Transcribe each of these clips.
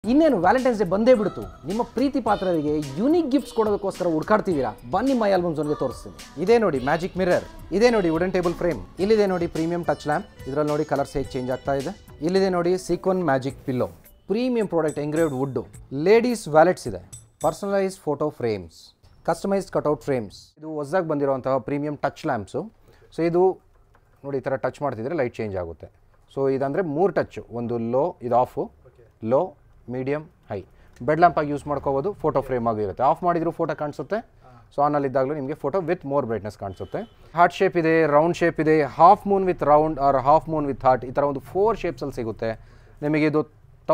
ಇನ್ನೇನು Valentine's day ಬಂದೇ ಬಿಡ್ತು. ನಿಮ್ಮ ಪ್ರೀತಿ ಪಾತ್ರರಿಗೆ ಯೂನಿಕ್ ಗಿಫ್ಟ್ಸ್ ಕೊಡೋದಕ್ಕೋಸ್ಕರ ಹುಡುಕಾಡ್ತಿದ್ದೀರಾ? ಬನ್ನಿ ಮೈ ಆಲ್ಬಮ್ ಝೋನ್ಗೆ ತೋರಿಸ್ತೀನಿ. ಇದೇ ನೋಡಿ ಮ್ಯಾಜಿಕ್ ಮಿರರ್, ಇದೇ ನೋಡಿ ವುಡನ್ ಟೇಬಲ್ ಫ್ರೇಮ್, ಇಲ್ಲಿದೆ ನೋಡಿ ಪ್ರೀಮಿಯಂ ಟಚ್ ಲ್ಯಾಂಪ್, ಇದರಲ್ಲಿ ನೋಡಿ ಕಲರ್ಸ್ ಹೇಗೆ ಚೇಂಜ್ ಆಗ್ತಾ ಇದೆ. ಇಲ್ಲಿದೆ ನೋಡಿ sequin magic pillow, premium product engraved wood, ladies wallets ಇದೆ, personalise photo frames, customised cutout frames. ಇದು ಹೊಸದಾಗಿ ಬಂದಿರುವಂತಹ ಪ್ರೀಮಿಯಂ ಟಚ್ ಲ್ಯಾಂಪ್ಸು. ಸೊ ಇದು ನೋಡಿ ಈ ಥರ ಟಚ್ ಮಾಡ್ತಿದ್ರೆ ಲೈಟ್ ಚೇಂಜ್ ಆಗುತ್ತೆ. ಸೊ ಇದಂದರೆ 3 ಟಚ್ಚು, ಒಂದು ಲೋ, ಇದು off, low, medium, high. Bed lamp ಆಗಿ ಯೂಸ್ ಮಾಡ್ಕೋಬೋದು, ಫೋಟೋ ಫ್ರೇಮ್ ಆಗಿರುತ್ತೆ. ಆಫ್ ಮಾಡಿದ್ರು ಫೋಟೋ ಕಾಣಿಸುತ್ತೆ. ಸೊ ಆನಲ್ಲಿದ್ದಾಗಲೂ ನಿಮಗೆ ಫೋಟೋ ವಿತ್ ಮೋರ್ ಬ್ರೈಟ್ನೆಸ್ ಕಾಣಿಸುತ್ತೆ. ಹಾರ್ಟ್ ಶೇಪ್ ಇದೆ, ರೌಂಡ್ ಶೇಪ್ ಇದೆ, half moon with round or half moon with heart, ಈ ಥರ ಒಂದು 4 ಶೇಪ್ಸಲ್ಲಿ ಸಿಗುತ್ತೆ ನಿಮಗೆ. ಇದು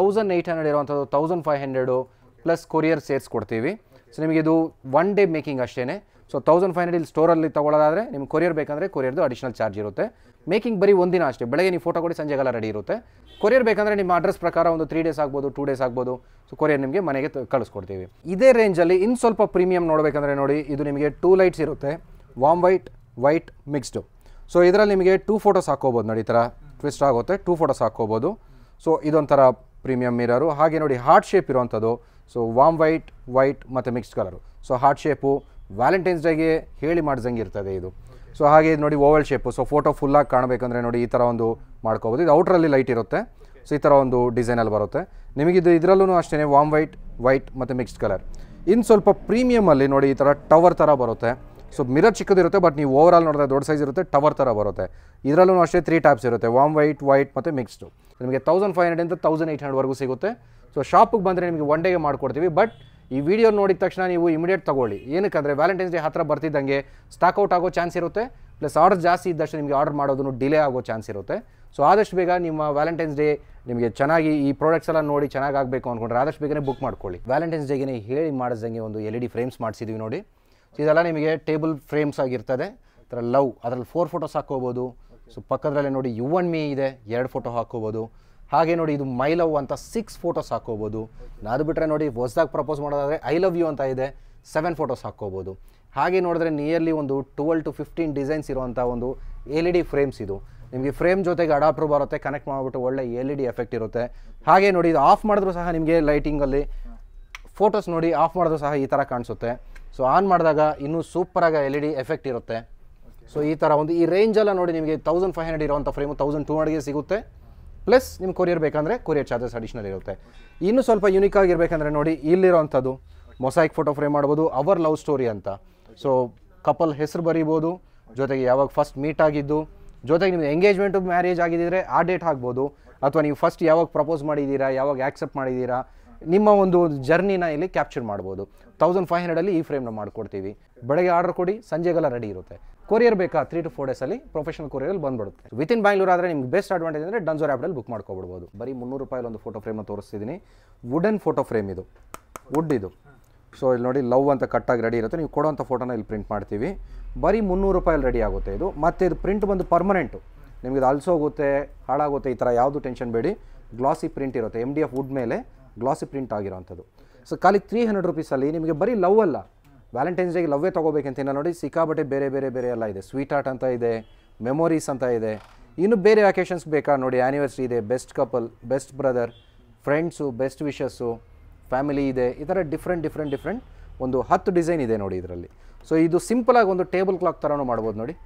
1800 ಇರುವಂಥದ್ದು 1500 ಪ್ಲಸ್ ಕೊರಿಯರ್ ಸೇರಿಸ್ಕೊಡ್ತೀವಿ. ಸೊ ನಿಮಗೆ ಇದು 1 ಡೇ ಮೇಕಿಂಗ್ ಅಷ್ಟೇ. ಸೊ 1500 ಇಲ್ಲಿ ಸ್ಟೋರಲ್ಲಿ ತೊಗೊಳ್ಳೋದಾದರೆ ನಿಮ್ಗೆ ಕೊರಿಯರ್ ಬೇಕಂದರೆ ಕೊರಿಯರ್ದು ಅಡಿಷನಲ್ ಚಾರ್ಜ್ ಇರುತ್ತೆ. ಮೇಕಿಂಗ್ ಬರೀ ಒಂದಿನ ಅಷ್ಟೇ, ಬೆಳಗ್ಗೆ ನೀವು ಫೋಟೋ ಕೊಡಿ ಸಂಜೆಗೆಲ್ಲ ರೆಡಿ ಇರುತ್ತೆ. ಕೊರಿಯರ್ ಬೇಕಂದರೆ ನಿಮ್ಮ ಅಡ್ರೆಸ್ ಪ್ರಕಾರ ಒಂದು 3 ಡೇಸ್ ಆಗ್ಬೋದು, 2 ಡೇಸ್ ಆಗ್ಬೋದು. ಸೊ ಕೊರಿಯರ್ ನಿಮಗೆ ಮನೆಗೆ ಕಳಿಸ್ಕೊಡ್ತೀವಿ. ಇದೇ ರೇಂಜಲ್ಲಿ ಇನ್ನು ಸ್ವಲ್ಪ ಪ್ರೀಮಿಯಂ ನೋಡಬೇಕಂದ್ರೆ ನೋಡಿ, ಇದು ನಿಮಗೆ 2 ಲೈಟ್ಸ್ ಇರುತ್ತೆ, warm white, white mixed. So ಇದರಲ್ಲಿ ನಿಮಗೆ 2 ಫೋಟೋಸ್ ಹಾಕ್ಕೋಬೋದು ನೋಡಿ, ಈ ಥರ ಟ್ವಿಸ್ಟ್ ಆಗುತ್ತೆ, 2 ಫೋಟೋಸ್ ಹಾಕ್ಕೋಬೋದು. ಸೊ ಇದೊಂಥರ ಪ್ರೀಮಿಯಂ ಮಿರರು. ಹಾಗೆ ನೋಡಿ ಹಾರ್ಟ್ ಶೇಪ್ ಇರುವಂಥದ್ದು. ಸೊ ವಾಮ್ ವೈಟ್, ವೈಟ್ ಮತ್ತು mixed colour. So heart shape Valentine's ಡೇಗೆ ಹೇಳಿ ಮಾಡ್ದಂಗೆ ಇರ್ತದೆ ಇದು. ಸೊ ಹಾಗೆ ನೋಡಿ ಓವಲ್ ಶೇಪು. ಸೊ ಫೋಟೋ ಫುಲ್ಲಾಗಿ ಕಾಣಬೇಕಂದ್ರೆ ನೋಡಿ ಈ ಥರ ಒಂದು ಮಾಡ್ಕೋಬೋದು. ಇದು ಔಟ್ರಲ್ಲಿ ಲೈಟ್ ಇರುತ್ತೆ. ಸೊ ಈ ಥರ ಒಂದು ಡಿಸೈನಲ್ಲಿ ಬರುತ್ತೆ ನಿಮಗಿದು. ಇದರಲ್ಲೂ ಅಷ್ಟೇ ವಾಮ್ ವೈಟ್, ವೈಟ್ ಮತ್ತು ಮಿಕ್ಸ್ಡ್ ಕಲರ್. ಇನ್ನು ಸ್ವಲ್ಪ ಪ್ರೀಮಿಯಮಲ್ಲಿ ನೋಡಿ ಈ ಥರ ಟವರ್ ಥರ ಬರುತ್ತೆ. ಸೊ ಮಿರರ್ ಚಿಕ್ಕದಿರುತ್ತೆ, ಬಟ್ ನೀವು ಓವರಾಲ್ ನೋಡಿದ್ರೆ ದೊಡ್ಡ ಸೈಜ್ ಇರುತ್ತೆ, ಟವರ್ ಥರ ಬರುತ್ತೆ. ಇದರಲ್ಲೂ ಅಷ್ಟೇ 3 ಟ್ಯಾಬ್ಸ್ ಇರುತ್ತೆ, ವಾಮ್ ವೈಟ್, ವೈಟ್ ಮತ್ತು ಮಿಕ್ಸ್ಡು. ನಿಮಗೆ 1500 ಇಂದ 1800ವರೆಗೂ ಸಿಗುತ್ತೆ. ಸೊ ಶಾಪಿಗೆ ಬಂದರೆ ನಿಮಗೆ 1 ಡೇಗೆ ಮಾಡಿಕೊಡ್ತೀವಿ. ಬಟ್ ಈ ವಿಡಿಯೋ ನೋಡಿದ ತಕ್ಷಣ ನೀವು ಇಮಿಡಿಯೇಟ್ ತೊಗೊಳ್ಳಿ. ಏನಕ್ಕಂದರೆ ವ್ಯಾಲೆಂಟೈನ್ಸ್ ಡೇ ಹತ್ತಿರ ಬರ್ತಿದ್ದಂಗೆ ಸ್ಟಾಕ್ ಔಟ್ ಆಗೋ ಚಾನ್ಸ್ ಇರುತ್ತೆ. ಪ್ಲಸ್ ಆರ್ಡರ್ ಜಾಸ್ತಿ ಇದ್ದಷ್ಟು ನಿಮಗೆ ಆರ್ಡರ್ ಮಾಡೋದನ್ನು ಡಿಲೇ ಆಗೋ ಚಾನ್ಸ್ ಇರುತ್ತೆ. ಸೊ ಆದಷ್ಟು ಬೇಗ ನಿಮ್ಮ ವ್ಯಾಲೆಂಟೈನ್ಸ್ ಡೇ ನಿಮಗೆ ಚೆನ್ನಾಗಿ ಈ ಪ್ರಾಡಕ್ಟ್ಸ್ ಎಲ್ಲ ನೋಡಿ ಚೆನ್ನಾಗಿ ಆಗಬೇಕು ಅಂದ್ಕೊಂಡ್ರೆ ಆದಷ್ಟು ಬೇಗನೆ ಬುಕ್ ಮಾಡ್ಕೊಳ್ಳಿ. ವ್ಯಾಲೆಂಟೈನ್ಸ್ ಡೇಗೆ ಹೇಳಿ ಮಾಡಿದಂಗೆ ಒಂದು LED ಫ್ರೇಮ್ಸ್ ಮಾಡಿಸಿದ್ವಿ ನೋಡಿ. ಸೊ ಇದೆಲ್ಲ ನಿಮಗೆ ಟೇಬಲ್ ಫ್ರೇಮ್ಸ್ ಆಗಿರ್ತದೆ. ಈ ಥರ ಲವ್, ಅದರಲ್ಲಿ 4 ಫೋಟೋಸ್ ಹಾಕ್ಕೋಬೋದು. ಸೊ ಪಕ್ಕದಲ್ಲೇ ನೋಡಿ ಯು ಆ್ಯಂಡ್ ಮೀ ಇದೆ, 2 ಫೋಟೋ ಹಾಕ್ಕೋಬೋದು. ಹಾಗೆ ನೋಡಿ ಇದು ಮೈ ಲವ್ ಅಂತ 6 ಫೋಟೋಸ್ ಹಾಕ್ಕೋಬೋದು. ಅದು ಬಿಟ್ಟರೆ ನೋಡಿ ಹೊಸದಾಗಿ ಪ್ರಪೋಸ್ ಮಾಡೋದಾದರೆ ಐ ಲವ್ ಯು ಅಂತ ಇದೆ, 7 ಫೋಟೋಸ್ ಹಾಕ್ಕೋಬೋದು. ಹಾಗೆ ನೋಡಿದ್ರೆ ನಿಯರ್ಲಿ ಒಂದು 12 to 15 ಡಿಸೈನ್ಸ್ ಇರುವಂಥ ಒಂದು LED ಫ್ರೇಮ್ಸ್ ಇದು. ನಿಮಗೆ ಫ್ರೇಮ್ ಜೊತೆಗೆ ಅಡಾಪ್ಟರ್ ಬರುತ್ತೆ, ಕನೆಕ್ಟ್ ಮಾಡಿಬಿಟ್ಟು ಒಳ್ಳೆ LED ಎಫೆಕ್ಟ್ ಇರುತ್ತೆ. ಹಾಗೆ ನೋಡಿ ಇದು ಆಫ್ ಮಾಡಿದ್ರು ಸಹ ನಿಮಗೆ ಲೈಟಿಂಗಲ್ಲಿ ಫೋಟೋಸ್ ನೋಡಿ ಆಫ್ ಮಾಡಿದ್ರು ಸಹ ಈ ಥರ ಕಾಣಿಸುತ್ತೆ. ಸೊ ಆನ್ ಮಾಡಿದಾಗ ಇನ್ನೂ ಸೂಪರಾಗಿ LED ಎಫೆಕ್ಟ್ ಇರುತ್ತೆ. ಸೊ ಈ ಥರ ಒಂದು ಈ ರೇಂಜೆಲ್ಲ ನೋಡಿ ನಿಮಗೆ 1500 ಇರುವಂಥ ಫ್ರೇಮು 1200ಗೆ ಸಿಗುತ್ತೆ. ಪ್ಲಸ್ ನಿಮ್ಗೆ ಕೊರಿಯರ್ ಬೇಕಂದರೆ ಕೊರಿಯರ್ ಚಾರ್ಜಸ್ ಅಡಿಷನಲ್ ಇರುತ್ತೆ. ಇನ್ನೂ ಸ್ವಲ್ಪ ಯೂನಿಕ್ ಆಗಿರಬೇಕಂದ್ರೆ ನೋಡಿ ಇಲ್ಲಿರೋವಂಥದ್ದು ಮೊಸೈಕ್ ಫೋಟೋ ಫ್ರೇಮ್ ಮಾಡ್ಬೋದು, ಅವರ್ ಲವ್ ಸ್ಟೋರಿ ಅಂತ. ಸೊ ಕಪಲ್ ಹೆಸರು ಬರೀಬೋದು, ಜೊತೆಗೆ ಯಾವಾಗ ಫಸ್ಟ್ ಮೀಟ್ ಆಗಿದ್ದು, ಜೊತೆಗೆ ನಿಮ್ಗೆ ಎಂಗೇಜ್ಮೆಂಟು ಮ್ಯಾರೇಜ್ ಆಗಿದ್ದರೆ ಆ ಡೇಟ್ ಆಗ್ಬೋದು, ಅಥವಾ ನೀವು ಫಸ್ಟ್ ಯಾವಾಗ ಪ್ರಪೋಸ್ ಮಾಡಿದ್ದೀರಾ, ಯಾವಾಗ ಆ್ಯಕ್ಸೆಪ್ಟ್ ಮಾಡಿದ್ದೀರಾ, ನಿಮ್ಮ ಒಂದು ಜರ್ನಿನ ಇಲ್ಲಿ ಕ್ಯಾಪ್ಚರ್ ಮಾಡ್ಬೋದು. 1500ಅಲ್ಲಿ ಈ ಫ್ರೇಮ್ನ ಮಾಡಿಕೊಡ್ತೀವಿ. ಬೆಳಗ್ಗೆ ಆರ್ಡರ್ ಕೊಡಿ, ಸಂಜೆಗೆಲ್ಲ ರೆಡಿ ಇರುತ್ತೆ. ಕೊರಿಯರ್ ಬೇಕಾ 3 to 4 ಡೇಸಲ್ಲಿ ಪ್ರೊಫೆಷನಲ್ ಕೊರಿಯರಲ್ಲಿ ಬಂದ್ಬಿಡುತ್ತೆ. ವಿತಿನ್ ಬ್ಯಾಂಗ್ಳೂರ್ ಆದರೆ ನಿಮ್ಗೆ ಬೆಸ್ಟ್ ಅಡ್ವಾಂಟೇಜ್ ಅಂದರೆ ಡನ್ಝೋರ್ ಆ್ಯಪಲ್ಲಿ ಬುಕ್ ಮಾಡ್ಕೊಬಿಡ್ಬೋದು. ಬರೀ 300 ರೂಪಾಯಲ್ಲಿ ಒಂದು ಫೋಟೋ ಫ್ರೇಮ್ನ ತೋರಿಸ್ತಿದ್ದೀನಿ. ವುಡನ್ ಫೋಟೋ ಫ್ರೇಮ್ ಇದು, ವುಡ್ ಇದು. ಸೊ ಇಲ್ಲಿ ನೋಡಿ ಲವ್ ಅಂತ ಕಟ್ಟಾಗಿ ರೆಡಿ ಇರುತ್ತೆ. ನೀವು ಕೊಡೋಂಥ ಫೋಟೋನ ಇಲ್ಲಿ ಪ್ರಿಂಟ್ ಮಾಡ್ತೀವಿ. ಬರೀ 300 ರೂಪಾಯಲ್ಲಿ ರೆಡಿ ಆಗುತ್ತೆ ಇದು. ಮತ್ತು ಇದು ಪ್ರಿಂಟ್ ಬಂದು ಪರ್ಮನೆಂಟು, ನಿಮಗೆ ಇದು ಅಲ್ಸೋಗುತ್ತೆ, ಹಾಳಾಗುತ್ತೆ, ಈ ಥರ ಯಾವುದು ಟೆನ್ಷನ್ ಬೇಡಿ. ಗ್ಲಾಸಿ ಪ್ರಿಂಟ್ ಇರುತ್ತೆ, MDF ವುಡ್ ಮೇಲೆ ಗ್ಲಾಸಿ ಪ್ರಿಂಟ್ ಆಗಿರೋವಂಥದ್ದು. ಸೊ ಖಾಲಿ 300 ರೂಪೀಸಲ್ಲಿ ನಿಮಗೆ ಬರೀ ಲವ್ ಅಲ್ಲ, ವ್ಯಾಲೆಂಟೈನ್ಸ್ ಡೇಗೆ ಲವ್ವೇ ತೊಗೋಬೇಕಂತ ನೋಡಿ ಸಿಕ್ಕಾಬಟ್ಟೆ ಬೇರೆ ಬೇರೆ ಬೇರೆ ಎಲ್ಲ ಇದೆ. ಸ್ವೀಟ್ ಆರ್ಟ್ ಅಂತ ಇದೆ, ಮೆಮೊರೀಸ್ ಅಂತ ಇದೆ. ಇನ್ನು ಬೇರೆ ಅಕೇಷನ್ಸ್ ಬೇಕಾ ನೋಡಿ, ಆ್ಯನಿವರ್ಸರಿ ಇದೆ, best couple, best brother, friends, best wishes, family ಇದೆ. ಈ ಥರ ಡಿಫ್ರೆಂಟ್ ಒಂದು 10 ಡಿಸೈನ್ ಇದೆ ನೋಡಿ ಇದರಲ್ಲಿ. ಸೊ ಇದು ಸಿಂಪಲಾಗಿ ಒಂದು ಟೇಬಲ್ ಕ್ಲಾಕ್ ಥರನೂ ಮಾಡ್ಬೋದು ನೋಡಿ.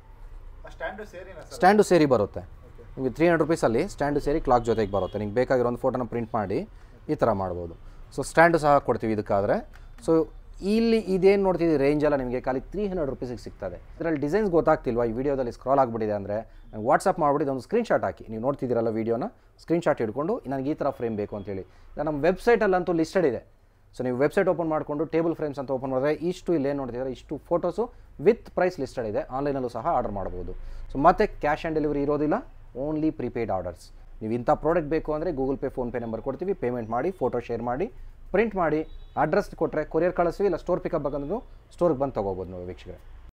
ಸ್ಟ್ಯಾಂಡು ಸೇರಿ ಬರುತ್ತೆ ನಿಮಗೆ 300 ರೂಪೀಸಲ್ಲಿ. ಸ್ಟ್ಯಾಂಡು ಸೇರಿ ಕ್ಲಾಕ್ ಜೊತೆಗೆ ಬರುತ್ತೆ. ನಿಮ್ಗೆ ಬೇಕಾಗಿರೋ ಒಂದು ಫೋಟೋನ ಪ್ರಿಂಟ್ ಮಾಡಿ ಈ ಥರ ಮಾಡ್ಬೋದು. ಸೊ ಸ್ಟ್ಯಾಂಡು ಸಹ ಕೊಡ್ತೀವಿ ಇದಕ್ಕಾದರೆ. ಸೊ ಇಲ್ಲಿ ಇದೇನು ನೋಡ್ತಿದ್ದೀವಿ ರೇಂಜೆಲ್ಲ ನಿಮಗೆ ಖಾಲಿ 300 ರೂಪೀಸಿಗೆ ಸಿಗ್ತದೆ. ಇದರಲ್ಲಿ ಡಿಸೈನ್ಸ್ ಗೊತ್ತಾಗ್ತಿಲ್ವಾ, ಈ ವಿಡಿಯೋದಲ್ಲಿ ಸ್ಕ್ರಾಲ್ ಆಗಿಬಿಟ್ಟಿದೆ ಅಂದರೆ ನಂಗೆ ವಾಟ್ಸಪ್ ಮಾಡಿಬಿಟ್ಟು ಒಂದು ಸ್ಕ್ರೀನ್ಶಾಟ್ ಹಾಕಿ. ನೀವು ನೋಡ್ತಿದ್ದೀರಲ್ಲ ವೀಡಿಯೋನ, ಸ್ಕ್ರೀನ್ಶಾಟ್ ಹಿಡ್ಕೊಂಡು ನನಗೆ ಈ ಥರ ಫ್ರೇಮ್ ಬೇಕು ಅಂತೇಳಿ. ನಮ್ಮ ವೆಬ್ಸೈಟಲ್ಲಂತೂ ಲಿಸ್ಟೆಡ್ ಇದೆ. ಸೊ ನೀವು ವೆಬ್ಸೈಟ್ ಓಪನ್ ಮಾಡಿಕೊಂಡು ಟೇಬಲ್ ಫ್ರೇಮ್ಸ್ ಅಂತ ಓಪನ್ ಮಾಡಿದ್ರೆ ಇಷ್ಟು ಇಲ್ಲೇನು ನೋಡ್ತಿದ್ದಾರೆ, ಇಷ್ಟು ಫೋಟೋಸು ವಿತ್ ಪ್ರೈಸ್ ಲಿಸ್ಟೆಡ್ ಇದೆ. ಆನ್ಲೈನಲ್ಲೂ ಸಹ ಆರ್ಡರ್ ಮಾಡ್ಬೋದು. ಸೊ ಮತ್ತೆ ಕ್ಯಾಶ್ ಆನ್ ಡೆಲಿವರಿ ಇರೋದಿಲ್ಲ, ಓನ್ಲಿ ಪ್ರೀಪೇಯ್ಡ್ ಆರ್ಡರ್ಸ್. ನೀವು ಇಂಥ ಪ್ರಾಡಕ್ಟ್ ಬೇಕು ಅಂದರೆ ಗೂಗಲ್ ಪೇ, ಫೋನ್ಪೇ ನಂಬರ್ ಕೊಡ್ತೀವಿ, ಪೇಮೆಂಟ್ ಮಾಡಿ, ಫೋಟೋ ಶೇರ್ ಮಾಡಿ, ಪ್ರಿಂಟ್ ಮಾಡಿ, ಅಡ್ರೆಸ್ ಕೊಟ್ಟರೆ ಕೊರಿಯರ್ ಕಳಿಸ್ತೀವಿ. ಇಲ್ಲ ಸ್ಟೋರ್ ಪಿಕಪ್ ಬೇಕಂದ್ರೂ ಸ್ಟೋರ್ಗೆ ಬಂದು ತೊಗೋಬೋದು ನಾವು ವೀಕ್ಷಕರೇ.